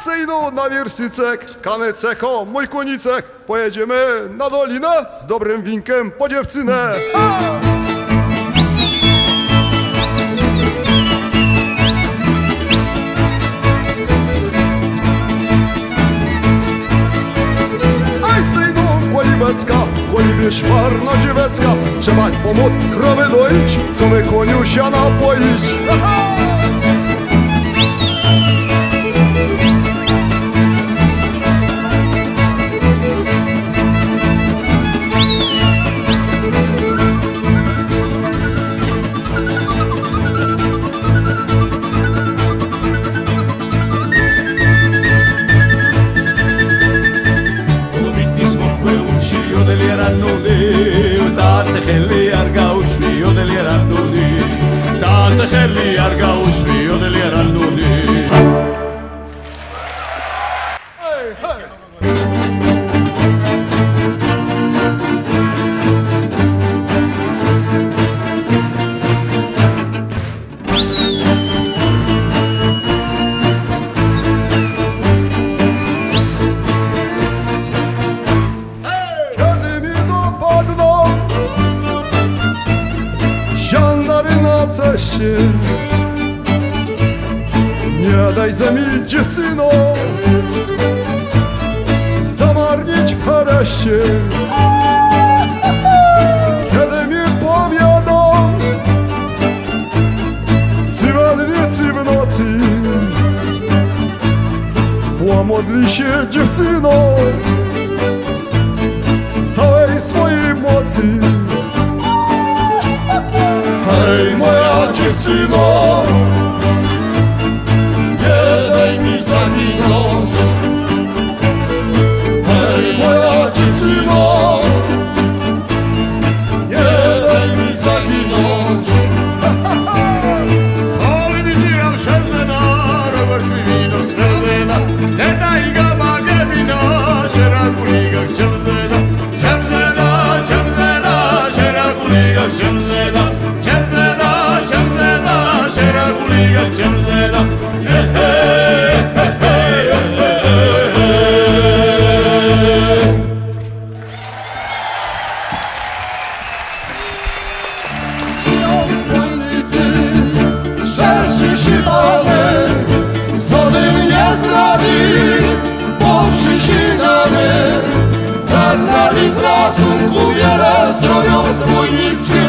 sejdą na wierszycek, kaneceko, mój konicek. Pojedziemy na dolinę z dobrym winkiem po dziewczynę. W kolibie szwarna dziewecka, trzeba pomóc krowy doić, co my koniusia napoić. Nie daj ze mi, dziewczyno, zamarnić w haresie. Kiedy mi powiadą, cywadnicy w nocy, pomodli się, dziewczyno, z całej swojej mocy. Hej, moja dziewczyno, nie daj mi zaginąć. Hej, moja dziewczyno, nie daj mi zaginąć. Ale mi dziwiam szerzena, robisz mi wino z herzena. Nie daj ga magę wino, szerakuliga księdzena. Księdzena, księdzena, szerakuliga księdzena. Şerakuliga księdzena. Idą zbójnicy, szerszy szybany, zody mnie zdradzi, bo przysięgany. Zaznali w rasunku wiele, zrobią zbójnictwie